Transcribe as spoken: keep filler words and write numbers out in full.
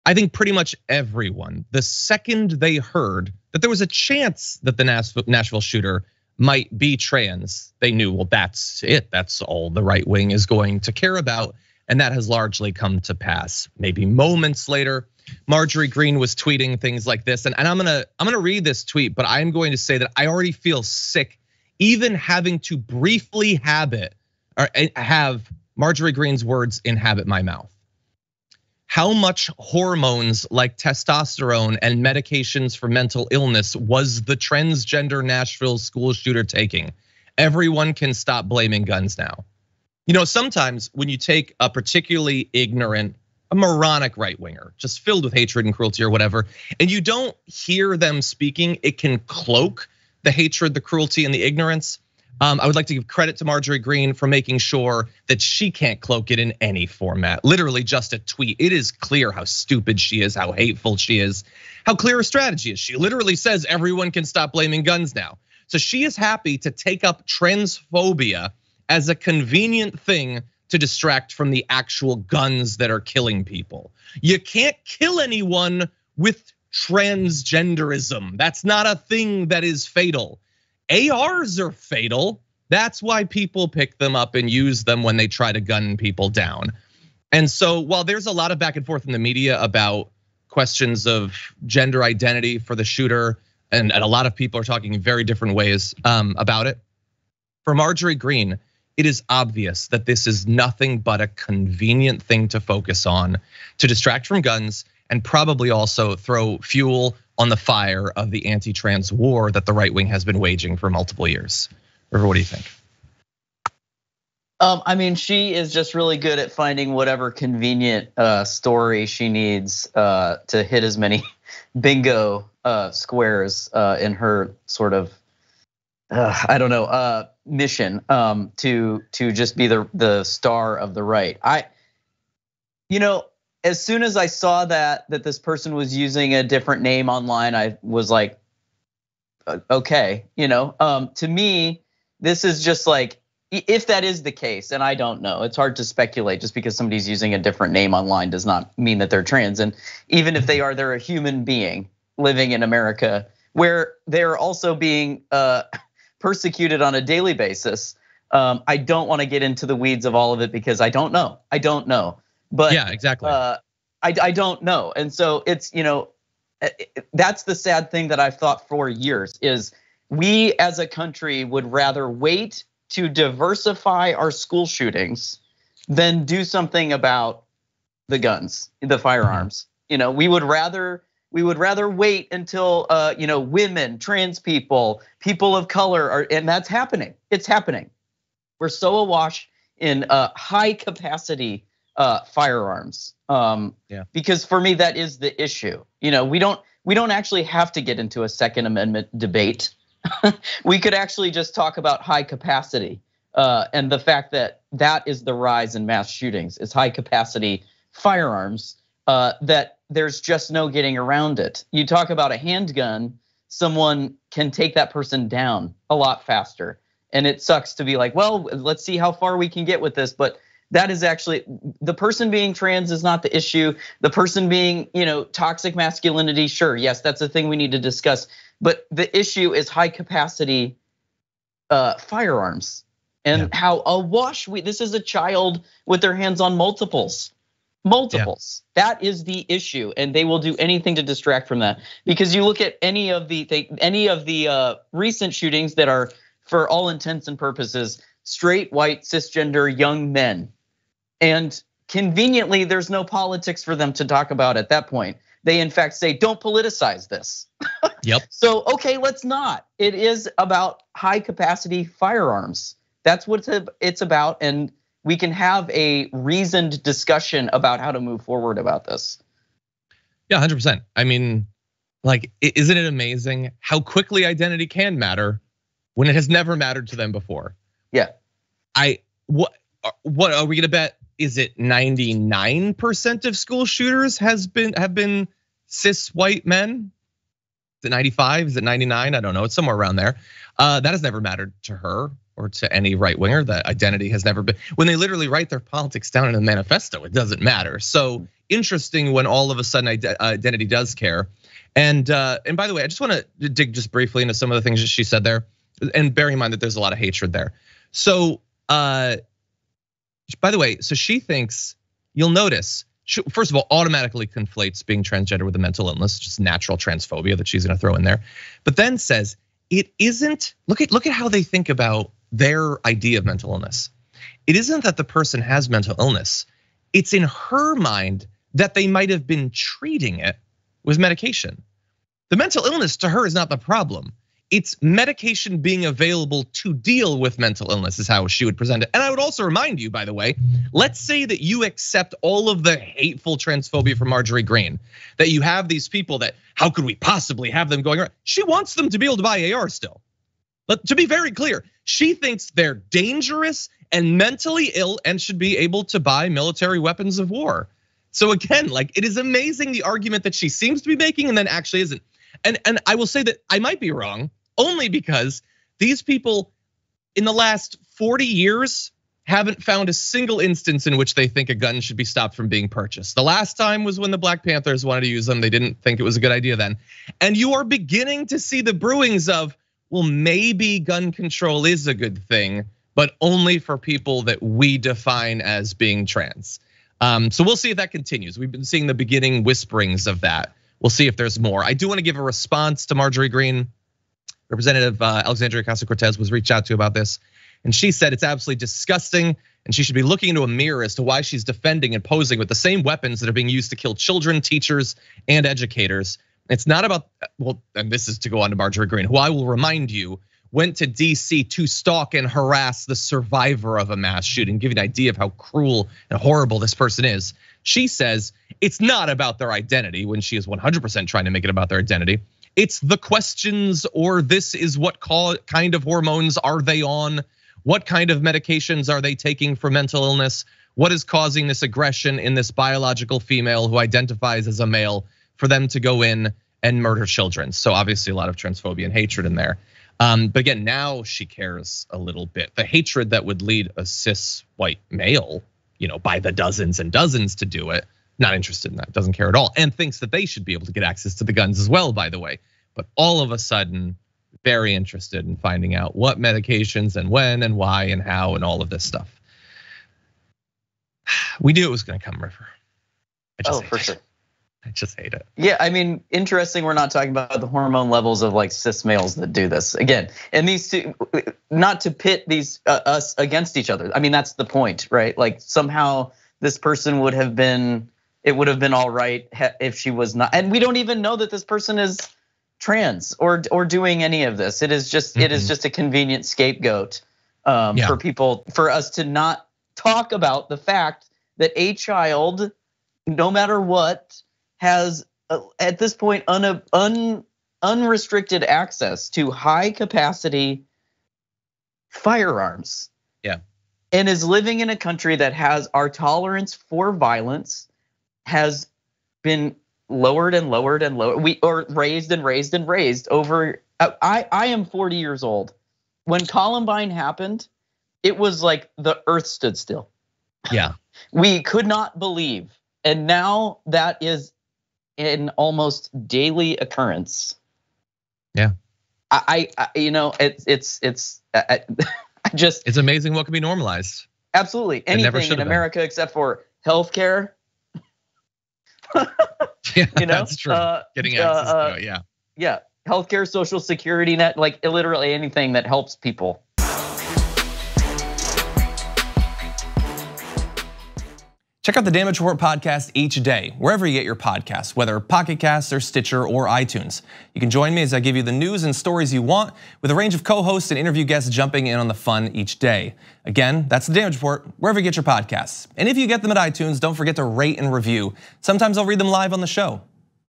I think pretty much everyone, the second they heard that there was a chance that the Nashville shooter might be trans, they knew, well, that's it. That's all the right wing is going to care about. And that has largely come to pass. Maybe moments later, Marjorie Greene was tweeting things like this. And I'm gonna, I'm gonna read this tweet, but I'm going to say that I already feel sick even having to briefly habit or have Marjorie Greene's words inhabit my mouth. How much hormones like testosterone and medications for mental illness was the transgender Nashville school shooter taking? Everyone can stop blaming guns now. You know, sometimes when you take a particularly ignorant, a moronic right winger, just filled with hatred and cruelty or whatever, and you don't hear them speaking, it can cloak the hatred, the cruelty, and the ignorance. Um, I would like to give credit to Marjorie Greene for making sure that she can't cloak it in any format. Literally just a tweet. It is clear how stupid she is, how hateful she is, how clear her strategy is. She literally says everyone can stop blaming guns now. So she is happy to take up transphobia as a convenient thing to distract from the actual guns that are killing people. You can't kill anyone with transgenderism. That's not a thing that is fatal. A Rs are fatal. That's why people pick them up and use them when they try to gun people down. And so while there's a lot of back and forth in the media about questions of gender identity for the shooter, and a lot of people are talking in very different ways about it, for Marjorie Greene, it is obvious that this is nothing but a convenient thing to focus on to distract from guns and probably also throw fuel on the fire of the anti-trans war that the right wing has been waging for multiple years. River, what do you think? Um, I mean, she is just really good at finding whatever convenient story she needs to hit as many bingo squares in her sort of, I don't know, mission to to just be the the star of the right. I, you know, as soon as I saw that that this person was using a different name online, I was like, okay, you know, um, to me, this is just like, if that is the case, and I don't know, it's hard to speculate. Just because somebody's using a different name online does not mean that they're trans. And even if they are, they're a human being living in America, where they're also being persecuted on a daily basis. Um, I don't want to get into the weeds of all of it because I don't know. I don't know. But yeah, exactly. Uh, I I don't know, and so it's, you know, that's the sad thing that I've thought for years is we as a country would rather wait to diversify our school shootings than do something about the guns, the firearms. You know, we would rather we would rather wait until uh, you know, women, trans people, people of color are, and that's happening. It's happening. We're so awash in uh, high capacity uh, firearms. Um, yeah. Because for me, that is the issue. You know, we don't we don't actually have to get into a Second Amendment debate. We could actually just talk about high capacity uh, and the fact that that is the rise in mass shootings is high capacity firearms. Uh, that there's just no getting around it. You talk about a handgun, someone can take that person down a lot faster. And it sucks to be like, well, let's see how far we can get with this. But that is actually, the person being trans is not the issue. The person being, you know, toxic masculinity, sure, yes, that's a thing we need to discuss. But the issue is high capacity uh, firearms and yeah. how awash we, this is a child with their hands on multiples. Multiples. Yeah. That is the issue, and they will do anything to distract from that. Because you look at any of the any of the uh, recent shootings that are, for all intents and purposes, straight, white, cisgender young men, and conveniently, there's no politics for them to talk about at that point. They in fact say, "Don't politicize this." Yep. So okay, let's not. It is about high capacity firearms. That's what it's about, and we can have a reasoned discussion about how to move forward about this. Yeah, one hundred percent. I mean, like, isn't it amazing how quickly identity can matter when it has never mattered to them before? Yeah. I what what are we gonna bet? Is it ninety-nine percent of school shooters has been have been cis white men? Is it ninety-five? Is it ninety-nine? I don't know. It's somewhere around there. Uh, that has never mattered to her or to any right winger that identity has never been, when they literally write their politics down in a manifesto, it doesn't matter. So interesting when all of a sudden identity does care. And and by the way, I just want to dig just briefly into some of the things that she said there, and bearing in mind that there's a lot of hatred there. So uh, by the way, so she thinks, you'll notice, she, first of all, automatically conflates being transgender with a mental illness, just natural transphobia that she's gonna throw in there. But then says, it isn't, look at, look at how they think about their idea of mental illness. It isn't that the person has mental illness. It's in her mind that they might have been treating it with medication. The mental illness to her is not the problem. It's medication being available to deal with mental illness is how she would present it. And I would also remind you, by the way, let's say that you accept all of the hateful transphobia from Marjorie Greene, that you have these people that, how could we possibly have them going around? She wants them to be able to buy A R still. But to be very clear, she thinks they're dangerous and mentally ill and should be able to buy military weapons of war. So again, like, it is amazing the argument that she seems to be making and then actually isn't. And and I will say that I might be wrong, only because these people in the last forty years haven't found a single instance in which they think a gun should be stopped from being purchased. The last time was when the Black Panthers wanted to use them. They didn't think it was a good idea then. And you are beginning to see the brewings of, well, maybe gun control is a good thing, but only for people that we define as being trans. Um, so we'll see if that continues. We've been seeing the beginning whisperings of that. We'll see if there's more. I do want to give a response to Marjorie Greene. Representative Alexandria Ocasio-Cortez was reached out to about this, and she said it's absolutely disgusting, and she should be looking into a mirror as to why she's defending and posing with the same weapons that are being used to kill children, teachers, and educators. It's not about, well, and this is to go on to Marjorie Greene, who I will remind you went to D C to stalk and harass the survivor of a mass shooting, give you an idea of how cruel and horrible this person is. She says it's not about their identity, when she is one hundred percent trying to make it about their identity. It's the questions, or this is what kind of hormones are they on? What kind of medications are they taking for mental illness? What is causing this aggression in this biological female who identifies as a male for them to go in and murder children? So obviously a lot of transphobia and hatred in there. Um, but again, now she cares a little bit. The hatred that would lead a cis white male, you know, by the dozens and dozens to do it, not interested in that, doesn't care at all, and thinks that they should be able to get access to the guns as well, by the way. But all of a sudden, very interested in finding out what medications and when and why and how and all of this stuff. We knew it was gonna come, River. I just oh, for it. sure. I just hate it. Yeah, I mean, interesting. We're not talking about the hormone levels of like cis males that do this again. And these two, not to pit these uh, us against each other. I mean, that's the point, right? Like somehow this person would have been, it would have been all right if she was not. And we don't even know that this person is trans or or doing any of this. It is just mm-hmm. it is just a convenient scapegoat um, yeah. for people, for us to not talk about the fact that a child, no matter what, has at this point un, un, unrestricted access to high capacity firearms. Yeah. And is living in a country that has our tolerance for violence has been lowered and lowered and lowered. We or raised and raised and raised over. I I am forty years old. When Columbine happened, it was like the earth stood still. Yeah. We could not believe. And now that is an almost daily occurrence. Yeah. I, I you know, it's it's it's I, I just it's amazing what can be normalized. Absolutely. Anything in America been. except for healthcare. Yeah, you know, that's true. Uh, Getting access uh, to it, yeah. Yeah, healthcare, social security net, like literally anything that helps people. Check out the Damage Report podcast each day, wherever you get your podcasts, whether Pocket Casts or Stitcher or iTunes. You can join me as I give you the news and stories you want, with a range of co-hosts and interview guests jumping in on the fun each day. Again, that's the Damage Report, wherever you get your podcasts. And if you get them at iTunes, don't forget to rate and review. Sometimes I'll read them live on the show.